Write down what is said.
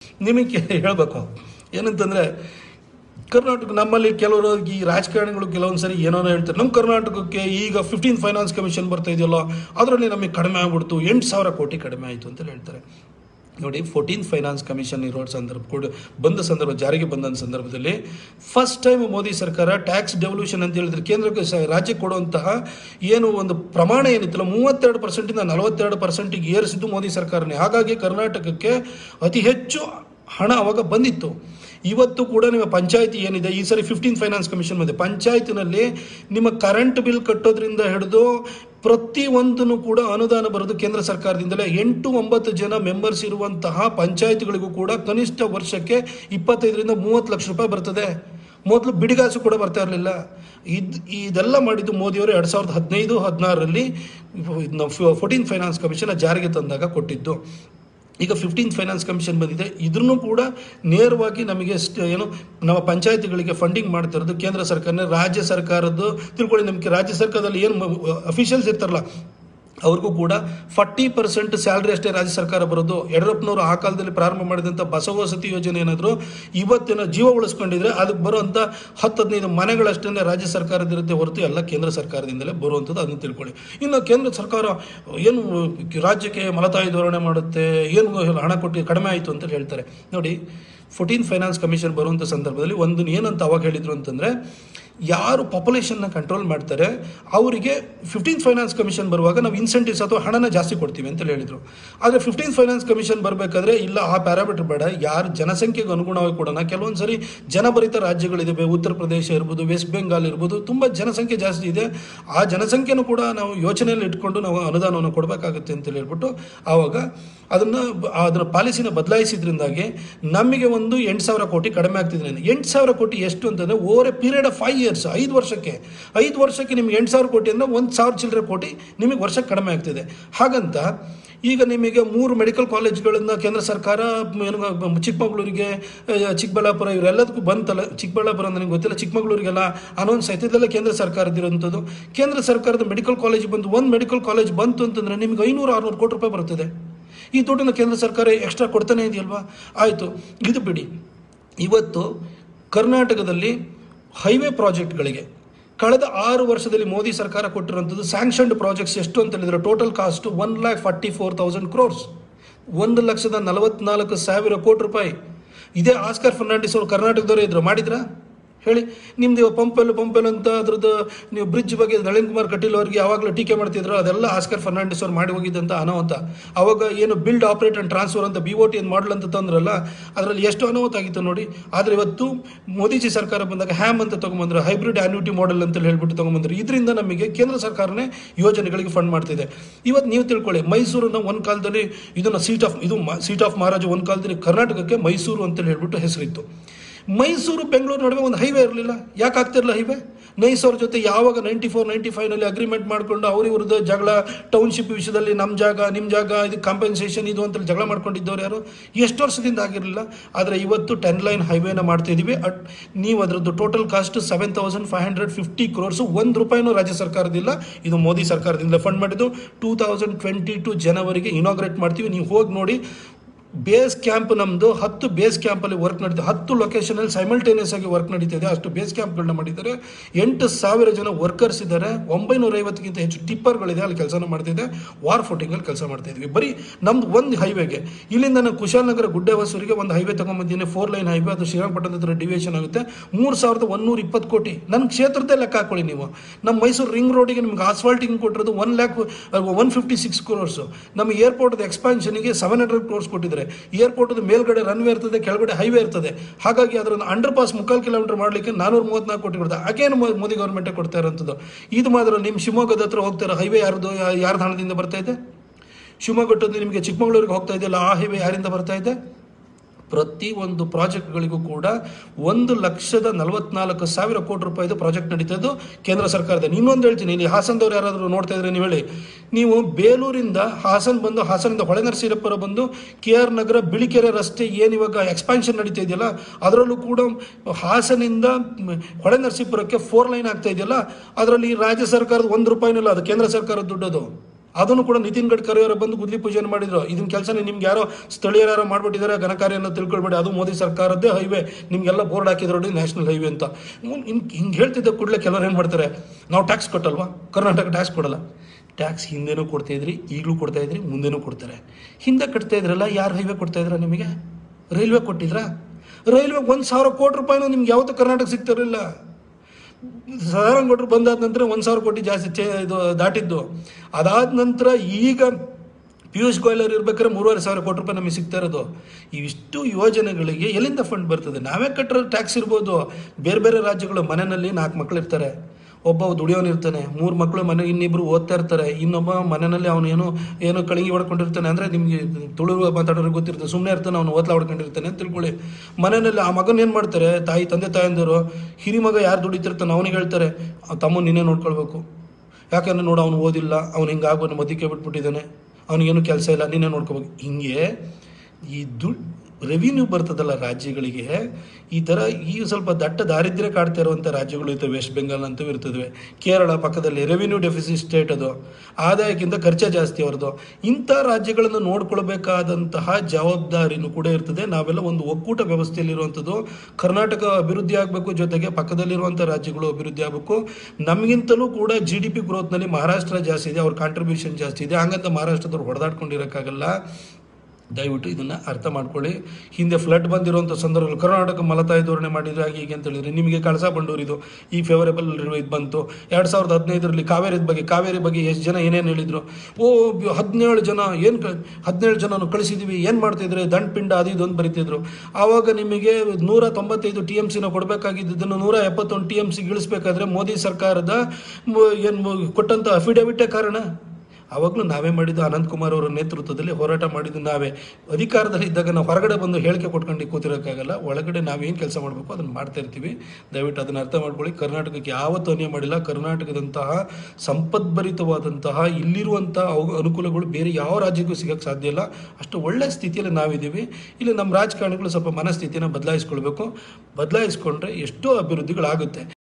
ನಿಮಗೆ ಹೇಳಬೇಕು ಏನಂತಂದರೆ, ಕರ್ನಾಟಕ ನಮ್ಮಲ್ಲಿ ಕೆಲವರು ಈ ರಾಜಕಾರಣಿಗಳು ಕೆಲವೊಂದು ಸರಿ ಏನೋ ಹೇಳ್ತಾರೆ, ನಮ್ಮ ಕರ್ನಾಟಕಕ್ಕೆ ಈಗ 15th ಫೈನಾನ್ಸ್ ಕಮಿಷನ್ ಬರ್ತಾ ಇದೆಯಲ್ಲ ಅದರಲ್ಲಿ ನಮಗೆ ಕಡಿಮೆ ಆಗ್ಬಿಡ್ತು, 8,000 ಕೋಟಿ ಕಡಿಮೆ ಆಯಿತು ಅಂತ ಹೇಳ್ತಾರೆ. ನೋಡಿ, 14th ಫೈನಾನ್ಸ್ ಕಮಿಷನ್ ಇರೋ ಸಂದರ್ಭ ಕೂಡ ಜಾರಿಗೆ ಬಂದ ಸಂದರ್ಭದಲ್ಲಿ ಫಸ್ಟ್ ಟೈಮ್ ಮೋದಿ ಸರ್ಕಾರ ಟ್ಯಾಕ್ಸ್ ಡೆವಲ್ಯೂಷನ್ ಅಂತ ಹೇಳಿದ್ರೆ ಕೇಂದ್ರಕ್ಕೆ ರಾಜ್ಯಕ್ಕೆ ಕೊಡುವಂತಹ ಏನು ಒಂದು ಪ್ರಮಾಣ ಏನಿತ್ತಲ್ಲ 32%ಇಂದ 42%ಗೆ ಏರಿಸಿದ್ದು ಮೋದಿ ಸರ್ಕಾರನೇ. ಹಾಗಾಗಿ ಕರ್ನಾಟಕಕ್ಕೆ ಅತಿ ಹೆಚ್ಚು ಹಣ ಅವಾಗ ಬಂದಿತ್ತು. ಇವತ್ತು ಕೂಡ ನಿಮ್ಮ ಪಂಚಾಯತಿ ಏನಿದೆ, ಈ ಸರಿ 15th ಫೈನಾನ್ಸ್ ಕಮಿಷನ್ ಬಂದಿದೆ, ಪಂಚಾಯತಿನಲ್ಲಿ ನಿಮ್ಮ ಕರೆಂಟ್ ಬಿಲ್ ಕಟ್ಟೋದ್ರಿಂದ ಹಿಡಿದು ಪ್ರತಿಯೊಂದನ್ನು ಕೂಡ ಅನುದಾನ ಬರೋದು ಕೇಂದ್ರ ಸರ್ಕಾರದಿಂದಲೇ. 8-9 ಜನ ಮೆಂಬರ್ಸ್ ಇರುವಂತಹ ಪಂಚಾಯತ್ಗಳಿಗೂ ಕೂಡ ಕನಿಷ್ಠ ವರ್ಷಕ್ಕೆ 25ರಿಂದ 30 ಲಕ್ಷ ರೂಪಾಯಿ ಬರ್ತದೆ. ಮೊದಲು ಬಿಡಿಗಾಸು ಕೂಡ ಬರ್ತಾ ಇರಲಿಲ್ಲ. ಇದೆಲ್ಲ ಮಾಡಿದ್ದು ಮೋದಿಯವರು 2015-16ರಲ್ಲಿ 14th ಫೈನಾನ್ಸ್ ಕಮಿಷನ್ ಜಾರಿಗೆ ತಂದಾಗ ಕೊಟ್ಟಿದ್ದು. ಈಗ 15th ಫೈನಾನ್ಸ್ ಕಮಿಷನ್ ಬಂದಿದೆ, ಇದನ್ನು ಕೂಡ ನೇರವಾಗಿ ನಮಗೆ ಏನು ನಮ್ಮ ಪಂಚಾಯತಿಗಳಿಗೆ ಫಂಡಿಂಗ್ ಮಾಡ್ತಿರೋದು ಕೇಂದ್ರ ಸರ್ಕಾರನೇ. ರಾಜ್ಯ ಸರ್ಕಾರದ್ದು ತಿಳ್ಕೊಳ್ಳಿ, ನಮಗೆ ರಾಜ್ಯ ಸರ್ಕಾರದಲ್ಲಿ ಏನು ಅಫಿಷಿಯಲ್ಸ್ ಇರ್ತಾರಲ್ಲ ಅವ್ರಿಗೂ ಕೂಡ 40% ಸ್ಯಾಲ್ರಿ ಅಷ್ಟೇ ರಾಜ್ಯ ಸರ್ಕಾರ ಬರೋದು. ಯಡಿಯೂರಪ್ಪನವರು ಆ ಕಾಲದಲ್ಲಿ ಪ್ರಾರಂಭ ಮಾಡಿದಂಥ ಬಸವ ವಸತಿ ಯೋಜನೆ ಏನಾದರೂ ಇವತ್ತಿನ ಜೀವ ಉಳಿಸ್ಕೊಂಡಿದ್ರೆ ಅದಕ್ಕೆ ಬರುವಂಥ 10-15 ಮನೆಗಳಷ್ಟೇ ರಾಜ್ಯ ಸರ್ಕಾರದಿರುತ್ತೆ ಹೊರತು ಎಲ್ಲ ಕೇಂದ್ರ ಸರ್ಕಾರದಿಂದಲೇ ಬರುವಂಥದ್ದು, ಅದನ್ನು ತಿಳ್ಕೊಳ್ಳಿ. ಇನ್ನು ಕೇಂದ್ರ ಸರ್ಕಾರ ಏನು ರಾಜ್ಯಕ್ಕೆ ಮಲತಾಯಿ ಧೋರಣೆ ಮಾಡುತ್ತೆ, ಏನು ಹಣ ಕೊಟ್ಟು ಕಡಿಮೆ ಆಯಿತು ಅಂತ ಹೇಳ್ತಾರೆ. ನೋಡಿ, 14th ಫೈನಾನ್ಸ್ ಕಮಿಷನ್ ಬರುವಂಥ ಸಂದರ್ಭದಲ್ಲಿ ಒಂದು ಏನಂತ ಅವಾಗ ಹೇಳಿದರು ಅಂತಂದರೆ, ಯಾರು ಪಾಪ್ಯುಲೇಷನ್ನ ಕಂಟ್ರೋಲ್ ಮಾಡ್ತಾರೆ ಅವರಿಗೆ 15th ಫೈನಾನ್ಸ್ ಕಮಿಷನ್ ಬರುವಾಗ ನಾವು ಇನ್ಸೆಂಟಿವ್ಸ್ ಅಥವಾ ಹಣನ ಜಾಸ್ತಿ ಕೊಡ್ತೀವಿ ಅಂತ ಹೇಳಿದರು. ಆದರೆ 15th ಫೈನಾನ್ಸ್ ಕಮಿಷನ್ ಬರಬೇಕಾದ್ರೆ ಇಲ್ಲ, ಆ ಪ್ಯಾರಾಮೀಟರ್ ಬೇಡ, ಯಾರು ಜನಸಂಖ್ಯೆಗೆ ಅನುಗುಣವಾಗಿ ಕೊಡೋಣ. ಕೆಲವೊಂದು ಸರಿ ಜನಭರಿತ ರಾಜ್ಯಗಳಿದ್ದಾವೆ, ಉತ್ತರ ಪ್ರದೇಶ ಇರ್ಬೋದು, ವೆಸ್ಟ್ ಬೆಂಗಾಲ್ ಇರ್ಬೋದು, ತುಂಬ ಜನಸಂಖ್ಯೆ ಜಾಸ್ತಿ ಇದೆ. ಆ ಜನಸಂಖ್ಯೆನೂ ಕೂಡ ನಾವು ಯೋಚನೆಯಲ್ಲಿ ಇಟ್ಕೊಂಡು ನಾವು ಅನುದಾನವನ್ನು ಕೊಡಬೇಕಾಗುತ್ತೆ ಅಂತೇಳಿ ಹೇಳ್ಬಿಟ್ಟು ಆವಾಗ ಅದನ್ನು ಪಾಲಿಸಿನ ಬದಲಾಯಿಸಿದ್ರಿಂದಾಗಿ ನಮಗೆ ಒಂದು 8,000 ಕೋಟಿ ಕಡಿಮೆ ಆಗ್ತಿದ್ರೆ. 8,000 ಕೋಟಿ ಎಷ್ಟು ಅಂತಂದರೆ over a period of 5 years, 5 ವರ್ಷಕ್ಕೆ ನಿಮಗೆ 8,000 ಕೋಟಿ ಅಂದರೆ 1,000 ಚಿಲ್ಲರೆ ಕೋಟಿ ನಿಮಗೆ ವರ್ಷಕ್ಕೆ ಕಡಿಮೆ ಆಗ್ತಿದೆ. ಹಾಗಂತ ಈಗ ನಿಮಗೆ 3 ಮೆಡಿಕಲ್ ಕಾಲೇಜ್ಗಳನ್ನು ಕೇಂದ್ರ ಸರ್ಕಾರ ಏನು ಚಿಕ್ಕಮಗಳೂರಿಗೆ, ಚಿಕ್ಕಬಳ್ಳಾಪುರ ಇವರೆಲ್ಲದಕ್ಕೂ ಬಂತಲ್ಲ, ಚಿಕ್ಕಬಳ್ಳಾಪುರ ನನಗೆ ಗೊತ್ತಿಲ್ಲ, ಚಿಕ್ಕಮಗಳೂರಿಗೆಲ್ಲ ಅನೌನ್ಸ್ ಆಯ್ತು. ಇದೆಲ್ಲ ಕೇಂದ್ರ ಸರ್ಕಾರದಿರೋಂಥದ್ದು. ಕೇಂದ್ರ ಸರ್ಕಾರದ ಮೆಡಿಕಲ್ ಕಾಲೇಜ್ ಬಂದು ಒಂದು ಮೆಡಿಕಲ್ ಕಾಲೇಜ್ ಬಂತು ಅಂತಂದರೆ ನಿಮಗೆ 500-600 ಕೋಟಿ ರೂಪಾಯಿ ಬರ್ತದೆ. ಈ ದುಡ್ಡನ್ನು ಕೇಂದ್ರ ಸರ್ಕಾರ ಎಕ್ಸ್ಟ್ರಾ ಕೊಡ್ತಾನೆ ಇದೆಯಲ್ವಾ? ಆಯಿತು, ಇದು ಬಿಡಿ. ಇವತ್ತು ಕರ್ನಾಟಕದಲ್ಲಿ ಹೈವೇ ಪ್ರಾಜೆಕ್ಟ್ಗಳಿಗೆ ಕಳೆದ 6 ವರ್ಷದಲ್ಲಿ ಮೋದಿ ಸರ್ಕಾರ ಕೊಟ್ಟಿರುವಂಥದ್ದು ಸ್ಯಾಂಕ್ಷನ್ಡ್ ಪ್ರಾಜೆಕ್ಟ್ಸ್ ಎಷ್ಟು ಅಂತ ಹೇಳಿದರೆ ಟೋಟಲ್ ಕಾಸ್ಟ್ 1,44,000 crores, 1,44,000 ಕೋಟಿ ರೂಪಾಯಿ. ಇದೇ ಆಸ್ಕರ್ ಫರ್ನಾಂಡಿಸ್ ಅವರು ಕರ್ನಾಟಕದವರೇ ಇದ್ರು, ಮಾಡಿದ್ರಾ ಹೇಳಿ? ನಿಮ್ದು ಪಂಪೆಲ್ ಅಂತ ಅದ್ರದ್ದು ನೀವು ಬ್ರಿಡ್ಜ್ ಬಗ್ಗೆ ನಳಿನ್ ಕುಮಾರ್ ಕಟೀಲ್ ಅವರಿಗೆ ಯಾವಾಗಲೂ ಟೀಕೆ ಮಾಡ್ತಿದ್ರು, ಅದೆಲ್ಲ ಆಸ್ಕರ್ ಫರ್ನಾಂಡಿಸ್ ಅವ್ರು ಮಾಡಿ ಹೋಗಿದ್ದಂಥ ಅನಾಹುತ. ಅವಾಗ ಏನು ಬಿಲ್ಡ್ ಆಪರೇಟ್ ಆ್ಯಂಡ್ ಟ್ರಾನ್ಸ್ಫರ್ ಅಂತ BOT ಏನು ಮಾಡಲ್ ಅಂತ ತಂದ್ರಲ್ಲ, ಅದರಲ್ಲಿ ಎಷ್ಟು ಅನಾಹುತ ಆಗಿತ್ತು ನೋಡಿ. ಆದರೆ ಇವತ್ತು ಮೋದಿಜಿ ಸರ್ಕಾರ ಬಂದಾಗ ಹ್ಯಾಮ್ ಅಂತ ತೊಗೊಂಬಂದ್ರು, ಹೈಬ್ರಿಡ್ ಆನ್ಯೂಟಿ ಮಾಡೆಲ್ ಅಂತ ಹೇಳ್ಬಿಟ್ಟು ತೊಗೊಂಬಂದ್ರು. ಇದರಿಂದ ನಮಗೆ ಕೇಂದ್ರ ಸರ್ಕಾರನೇ ಯೋಜನೆಗಳಿಗೆ ಫಂಡ್ ಮಾಡ್ತಿದೆ. ಇವತ್ತು ನೀವು ತಿಳ್ಕೊಳ್ಳಿ, ಮೈಸೂರನ್ನು ಒಂದು ಕಾಲದಲ್ಲಿ ಇದನ್ನು ಸೀಟ್ ಆಫ್ ಮಹಾರಾಜ ಒಂದು ಕಾಲದಲ್ಲಿ ಕರ್ನಾಟಕಕ್ಕೆ ಮೈಸೂರು ಅಂತೇಳಿ ಹೇಳ್ಬಿಟ್ಟು ಹೆಸರಿತ್ತು. ಮೈಸೂರು ಬೆಂಗಳೂರು ನಡುವೆ ಒಂದು ಹೈವೇ ಇರಲಿಲ್ಲ. ಯಾಕೆ ಆಗ್ತಿರಲಿಲ್ಲ ಹೈವೇ? ನೈಸ್ ಅವ್ರ ಜೊತೆ ಯಾವಾಗ 94-95ನಲ್ಲಿ ಅಗ್ರಿಮೆಂಟ್ ಮಾಡಿಕೊಂಡು ಅವ್ರದ್ದು ಜಗಳ, ಟೌನ್ಶಿಪ್ ವಿಷಯದಲ್ಲಿ ನಮ್ಮ ಜಾಗ ಇದು ಕಾಂಪೆನ್ಸೇಷನ್ ಇದು ಅಂತೇಳಿ ಜಗಳ ಮಾಡ್ಕೊಂಡಿದ್ದವ್ರು ಯಾರು? ಎಷ್ಟು ವರ್ಷದಿಂದ ಆಗಿರಲಿಲ್ಲ. ಆದರೆ ಇವತ್ತು 10 ಲೈನ್ ಹೈವೇನ ಮಾಡ್ತಾಯಿದ್ದೀವಿ. ನೀವು ಅದರದ್ದು ಟೋಟಲ್ ಕಾಸ್ಟ್ 7,550 crores, 1 ರೂಪಾಯಿನೂ ರಾಜ್ಯ ಸರ್ಕಾರದಿಲ್ಲ, ಇದು ಮೋದಿ ಸರ್ಕಾರದಿಂದ ಫಂಡ್ ಮಾಡಿದ್ದು. 2022 ಜನವರಿಗೆ ಇನಾಗ್ರೇಟ್ ಮಾಡ್ತೀವಿ, ನೀವು ಹೋಗಿ ನೋಡಿ. ಬೇಸ್ ಕ್ಯಾಂಪ್ ನಮ್ಮದು 10 ಬೇಸ್ ಕ್ಯಾಂಪಲ್ಲಿ ವರ್ಕ್ ನಡೀತಿದೆ, 10 ಲೊಕೇಶನಲ್ಲಿ ಸೈಮಲ್ಟೇನಿಯಸ್ ಆಗಿ ವರ್ಕ್ ನಡೀತಿದೆ. ಅಷ್ಟು ಬೇಸ್ ಕ್ಯಾಂಪ್ಗಳನ್ನ ಮಾಡಿದ್ದಾರೆ. 8,000 ಜನ ವರ್ಕರ್ಸ್ ಇದ್ದಾರೆ, 950ಕ್ಕಿಂತ ಹೆಚ್ಚು ಟಿಪ್ಪರ್ಗಳಿದೆ, ಅಲ್ಲಿ ಕೆಲಸನ ಮಾಡ್ತಿದೆ. ವಾರ್ ಫೋಟಿಂಗಲ್ಲಿ ಕೆಲಸ ಮಾಡ್ತಾಯಿದ್ವಿ ಬರೀ ನಮ್ದು ಒಂದು ಹೈವೇಗೆ. ಇಲ್ಲಿಂದ ನಾನು ಕುಶಾಲನಗರ ಗುಡ್ಡೆ ಹೊಸೂರಿಗೆ ಒಂದು ಹೈವೇ ತೊಗೊಂಬಂದಿದ್ದೀನಿ, 4 ಲೈನ್ ಹೈವೇ. ಅದು ಶ್ರೀರಂಗಪಟ್ಟಣದ ಹತ್ರ ಡಿವಿಯೇಷನ್ ಆಗುತ್ತೆ. 3,120 ಕೋಟಿ. ನನ್ನ ಕ್ಷೇತ್ರದೇ ಲೆಕ್ಕ ಹಾಕೊಳ್ಳಿ ನೀವು. ನಮ್ಮ ಮೈಸೂರು ರಿಂಗ್ ರೋಡಿಗೆ ನಿಮ್ಗೆ ಆಸ್ಫಾಲ್ಟಿಂಗ್ ಕೊಟ್ಟಿರೋದು 1,156 crores. ನಮ್ಮ ಏರ್ಪೋರ್ಟ್ದ ಎಕ್ಸ್ಪಾನ್ಷನ್ಗೆ 700 crores ಕೊಟ್ಟಿದ್ದಾರೆ. ಏರ್ಪೋರ್ಟ್ ಮೇಲ್ಗಡೆ ರನ್ವೇ ಇರ್ತದೆ, ಕೆಳಗಡೆ ಹೈವೇ ಇರ್ತದೆ. ಹಾಗಾಗಿ ಅದನ್ನು ಅಂಡರ್ ಪಾಸ್ 3/4 ಕಿಲೋಮೀಟರ್ ಮಾಡಲಿಕ್ಕೆ 434 ಕೋಟಿ ಕೊಡ್ತಾರೆ. ಅಗೇನು ಮೋದಿ ಗೌರ್ಮೆಂಟೇ ಕೊಡ್ತಾ ಇರೋಂಥದ್ದು. ಇದು ಮಾತ್ರ ನಿಮ್ಮ ಶಿವಮೊಗ್ಗದ ಹತ್ರ ಹೋಗ್ತಾರೆ ಹೈವೇ ಯಾರ್ದು ಹಣದಿಂದ ಬರ್ತಾ ಇದೆ? ಶಿವಮೊಗ್ಗದಲ್ಲಿ ನಿಮಗೆ ಚಿಕ್ಕಮಗಳೂರಿಗೆ ಹೋಗ್ತಾ ಇದೆಯಲ್ಲ, ಆ ಹೈವೇ ಯಾರಿಂದ ಬರ್ತಾ ಇದೆ? ಪ್ರತಿಯೊಂದು ಪ್ರಾಜೆಕ್ಟ್ಗಳಿಗೂ ಕೂಡ 1,44,000 ಕೋಟಿ ರೂಪಾಯಿದು ಪ್ರಾಜೆಕ್ಟ್ ನಡೀತದ್ದು ಕೇಂದ್ರ ಸರ್ಕಾರದ. ಇನ್ನೊಂದು ಹೇಳ್ತೀನಿ, ಇಲ್ಲಿ ಹಾಸನದವ್ರು ಯಾರಾದರೂ ನೋಡ್ತಾ ಇದ್ರೆ ನೀವು ಹೇಳಿ, ನೀವು ಬೇಲೂರಿಂದ ಹಾಸನದಿಂದ ಹೊಳೆನರಸೀಪುರ ಬಂದು KR ನಗರ ಬಿಳಿಕೆರೆ ರಸ್ತೆ ಏನಿವಾಗ ಎಕ್ಸ್ಪಾನ್ಷನ್ ನಡೀತಾ ಇದೆಯಲ್ಲ, ಅದರಲ್ಲೂ ಕೂಡ ಹಾಸನಿಂದ ಹೊಳೆನರಸೀಪುರಕ್ಕೆ 4 ಲೈನ್ ಆಗ್ತಾ ಇದೆಯಲ್ಲ, ಅದರಲ್ಲಿ ರಾಜ್ಯ ಸರ್ಕಾರದ 1 ರೂಪಾಯಿನೂ ಇಲ್ಲ, ಅದು ಕೇಂದ್ರ ಸರ್ಕಾರದ ದುಡ್ಡದು. ಅದನ್ನು ಕೂಡ ನಿತಿನ್ ಗಡ್ಕರಿ ಅವರು ಬಂದು ಗುದ್ಲಿ ಪೂಜೆಯನ್ನು ಮಾಡಿದ್ರು. ಇದನ್ನ ಕೆಲಸನೇ ನಿಮ್ಗೆ ಯಾರೋ ಸ್ಥಳೀಯರು ಯಾರೋ ಮಾಡ್ಬಿಟ್ಟಿದ್ದಾರೆ, ಘನಕಾರ್ಯನ ತಿಳ್ಕೊಳ್ಬೇಡಿ, ಅದು ಮೋದಿ ಸರ್ಕಾರದ್ದೇ ಹೈವೇ, ನಿಮಗೆಲ್ಲ ಬೋರ್ಡ್ ಹಾಕಿದ್ರು ನೋಡಿ ನ್ಯಾಷನಲ್ ಹೈವೇ ಅಂತ. ಹಿಂಗೆ ಹೇಳ್ತಿದ್ದ ಕೂಡಲೇ ಕೆಲವರು ಏನು ಮಾಡ್ತಾರೆ, ನಾವು ಟ್ಯಾಕ್ಸ್ ಕಟ್ಟಲ್ವಾ, ಕರ್ನಾಟಕ ಟ್ಯಾಕ್ಸ್ ಕೊಡಲ್ಲ. ಟ್ಯಾಕ್ಸ್ ಹಿಂದೆನೂ ಕೊಡ್ತಾಯಿದ್ರಿ, ಈಗಲೂ ಕೊಡ್ತಾಯಿದ್ರಿ, ಮುಂದೆನೂ ಕೊಡ್ತಾರೆ. ಹಿಂದೆ ಕಟ್ತಾ ಇದ್ರಲ್ಲ, ಯಾರು ಹೈವೇ ಕೊಡ್ತಾಯಿದ್ರ ನಿಮಗೆ? ರೈಲ್ವೆ ಕೊಟ್ಟಿದ್ರಾ? ರೈಲ್ವೆ 1,000 ಕೋಟಿ ರೂಪಾಯಿನೂ ನಿಮ್ಗೆ ಯಾವತ್ತೂ ಕರ್ನಾಟಕ ಸಿಗ್ತಿರಲಿಲ್ಲ. ಸದಾನಂದ ಗೌಡರು ಬಂದಾದ ನಂತರ 1,000 ಕೋಟಿ ಜಾಸ್ತಿ ಇದು ದಾಟಿದ್ದು. ಅದಾದ ನಂತರ ಈಗ ಪಿಯೂಷ್ ಗೋಯಲ್ ಅವರು ಇರ್ಬೇಕಾದ್ರೆ 3,500 ಕೋಟಿ ರೂಪಾಯಿ ನಮಗೆ ಸಿಗ್ತಾ ಇರೋದು. ಇವಿಷ್ಟು ಯೋಜನೆಗಳಿಗೆ ಎಲ್ಲಿಂದ ಫಂಡ್ ಬರ್ತದೆ? ನಾವೇ ಕಟ್ಟಿರೋ ಟ್ಯಾಕ್ಸ್ ಇರ್ಬೋದು. ಬೇರೆ ಬೇರೆ ರಾಜ್ಯಗಳು ಮನೆಯಲ್ಲಿ 4 ಮಕ್ಕಳು ಇರ್ತಾರೆ, ಒಬ್ಬ ದುಡಿಯೋನು ಇರ್ತಾನೆ, 3 ಮಕ್ಕಳು ಮನೆ, ಇನ್ನಿಬ್ಬರು ಓದ್ತಾ ಇರ್ತಾರೆ, ಇನ್ನೊಬ್ಬ ಮನೆಯಲ್ಲಿ ಅವನು ಏನೋ ಕಳಿಗೆ ಹೊಡ್ಕೊಂಡಿರ್ತಾನೆ. ಅಂದರೆ ನಿಮಗೆ ತುಳು ಮಾತಾಡೋರಿಗೆ ಗೊತ್ತಿರ್ತದೆ, ಸುಮ್ಮನೆ ಇರ್ತಾನೆ, ಅವನು ಓದ್ಲಾ ಹೊಡ್ಕೊಂಡಿರ್ತಾನೆ ಅಂತ ತಿಳ್ಕೊಳ್ಳಿ. ಮನೆಯಲ್ಲಿ ಆ ಮಗನ ಏನು ಮಾಡ್ತಾರೆ, ತಂದೆ ತಾಯಂದಿರು, ಹಿರಿ ಮಗ ಯಾರು ದುಡಿತಿರ್ತಾನೆ ಅವನಿಗೆ ಹೇಳ್ತಾರೆ, ತಮ್ಮ ನೀನೇ ನೋಡ್ಕೊಳ್ಬೇಕು, ಯಾಕಂದ್ರೆ ನೋಡು ಅವನು ಓದಿಲ್ಲ, ಅವ್ನು ಹಿಂಗಾಗೋ ಮಧ್ಯಕ್ಕೆ ಬಿಟ್ಬಿಟ್ಟಿದ್ದಾನೆ, ಅವನಿಗೇನು ಕೆಲಸ ಇಲ್ಲ, ನೀನೇ ನೋಡ್ಕೋಬೇಕು. ಹಿಂಗೆ ಈ ರೆವಿನ್ಯೂ ಬರ್ತದಲ್ಲ ರಾಜ್ಯಗಳಿಗೆ, ಈ ಥರ ಈ ಸ್ವಲ್ಪ ದಟ್ಟ ದಾರಿದ್ರ್ಯ ಕಾಡ್ತಾ ಇರುವಂಥ ರಾಜ್ಯಗಳು ಇರ್ತವೆ. ವೆಸ್ಟ್ ಬೆಂಗಾಲ್ ಅಂತೂ ಇರ್ತದೆ, ಕೇರಳ ಪಕ್ಕದಲ್ಲಿ ರೆವಿನ್ಯೂ ಡೆಫಿಸಿಟ್ ಸ್ಟೇಟ್, ಅದು ಆದಾಯಕ್ಕಿಂತ ಖರ್ಚೇ ಜಾಸ್ತಿ ಅವ್ರದ್ದು. ಇಂಥ ರಾಜ್ಯಗಳನ್ನು ನೋಡ್ಕೊಳ್ಬೇಕಾದಂತಹ ಜವಾಬ್ದಾರಿನೂ ಕೂಡ ಇರ್ತದೆ. ನಾವೆಲ್ಲ ಒಂದು ಒಕ್ಕೂಟ ವ್ಯವಸ್ಥೆಯಲ್ಲಿರುವಂಥದ್ದು. ಕರ್ನಾಟಕ ಅಭಿವೃದ್ಧಿ ಆಗಬೇಕು, ಜೊತೆಗೆ ಪಕ್ಕದಲ್ಲಿರುವಂಥ ರಾಜ್ಯಗಳು ಅಭಿವೃದ್ಧಿ ಆಗಬೇಕು. ನಮಗಿಂತಲೂ ಕೂಡ GDP ಗ್ರೋತ್ನಲ್ಲಿ ಮಹಾರಾಷ್ಟ್ರ ಜಾಸ್ತಿ ಇದೆ, ಅವ್ರ ಕಾಂಟ್ರಿಬ್ಯೂಷನ್ ಜಾಸ್ತಿ ಇದೆ. ಹಂಗಂತ ಮಹಾರಾಷ್ಟ್ರದವ್ರು ಹೊಡೆದಾಡ್ಕೊಂಡಿರೋಕ್ಕಾಗಲ್ಲ. ದಯವಿಟ್ಟು ಇದನ್ನು ಅರ್ಥ ಮಾಡ್ಕೊಳ್ಳಿ. ಹಿಂದೆ ಫ್ಲಡ್ ಬಂದಿರುವಂಥ ಸಂದರ್ಭದಲ್ಲಿ ಕರ್ನಾಟಕ ಮಲತಾಯಿ ಧೋರಣೆ ಮಾಡಿದರೆ ಹಾಗೆ ಹೀಗೆ ಅಂತ ಹೇಳಿದ್ರೆ, ನಿಮಗೆ ಕಳಸಾ ಬಂಡೂರಿದು ಈ ಫೇವರೇಬಲ್ ಇದು ಬಂತು. 2015ರಲ್ಲಿ ಕಾವೇರಿ ಬಗ್ಗೆ ಎಷ್ಟು ಜನ ಏನೇನು ಹೇಳಿದರು. 17 ಜನ 17 ಜನನು ಕಳಿಸಿದ್ದೀವಿ, ಏನು ಮಾಡ್ತಿದ್ರೆ ದಂಡ ಪಿಂಡ ಅದು ಇದೊಂದು ಬರೀತಿದ್ರು. ಆವಾಗ ನಿಮಗೆ 195 TMCನ ಕೊಡಬೇಕಾಗಿದ್ದನ್ನು 171 TMC ಇಳಿಸ್ಬೇಕಾದ್ರೆ ಮೋದಿ ಸರ್ಕಾರದ ಏನು ಕೊಟ್ಟಂಥ ಅಫಿಡವಿಟೇ ಕಾರಣ. ಆವಾಗಲೂ ನಾವೇ ಮಾಡಿದ್ದು, ಅನಂತಕುಮಾರ್ ಅವರ ನೇತೃತ್ವದಲ್ಲಿ ಹೋರಾಟ ಮಾಡಿದ್ದು ನಾವೇ. ಅಧಿಕಾರದಲ್ಲಿ ಇದ್ದಾಗ ನಾವು ಹೊರಗಡೆ ಬಂದು ಹೇಳಿಕೆ ಕೊಟ್ಕೊಂಡು ಕೂತಿರೋಕ್ಕಾಗಲ್ಲ. ಒಳಗಡೆ ನಾವೇನು ಕೆಲಸ ಮಾಡಬೇಕು ಅದನ್ನು ಮಾಡ್ತಾ ಇರ್ತೀವಿ. ದಯವಿಟ್ಟು ಅದನ್ನು ಅರ್ಥ ಮಾಡ್ಕೊಳ್ಳಿ. ಕರ್ನಾಟಕಕ್ಕೆ ಯಾವತ್ತೂ ಅನ್ಯಾಯ ಮಾಡಿಲ್ಲ. ಕರ್ನಾಟಕದಂತಹ ಸಂಪದ್ಭರಿತವಾದಂತಹ ಇಲ್ಲಿರುವಂಥ ಅನುಕೂಲಗಳು ಬೇರೆ ಯಾವ ರಾಜ್ಯಕ್ಕೂ ಸಿಗೋಕ್ಕೆ ಸಾಧ್ಯ ಇಲ್ಲ. ಅಷ್ಟು ಒಳ್ಳೆಯ ಸ್ಥಿತಿಯಲ್ಲಿ ನಾವಿದ್ದೀವಿ. ಇಲ್ಲಿ ನಮ್ಮ ರಾಜಕಾರಣಿಗಳು ಸ್ವಲ್ಪ ಮನಸ್ಥಿತಿನ ಬದಲಾಯಿಸ್ಕೊಳ್ಬೇಕು. ಬದಲಾಯಿಸ್ಕೊಂಡ್ರೆ ಎಷ್ಟೋ ಅಭಿವೃದ್ಧಿಗಳಾಗುತ್ತೆ.